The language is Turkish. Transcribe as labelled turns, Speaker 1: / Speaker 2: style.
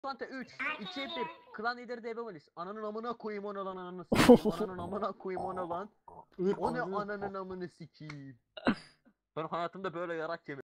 Speaker 1: Sante 3, 2, 1. Klan lideri DB Valis. Ananın amına koyayım onu lan ananı sikeyim. Ananın amına koyayım onu lan. O ne ananın amını sikeyim. Ben hayatımda böyle yarak yemedim.